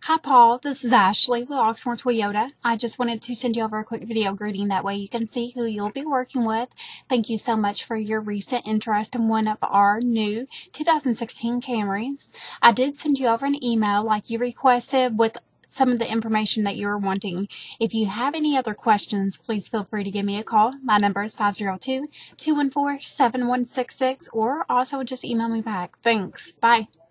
Hi Paul, this is Ashley with Oxmoor Toyota. I just wanted to send you over a quick video greeting, that way you can see who you'll be working with. Thank you so much for your recent interest in one of our new 2016 Camrys. I did send you over an email like you requested with some of the information that you were wanting. If you have any other questions, please feel free to give me a call. My number is 502-214-7166, or also just email me back. Thanks. Bye.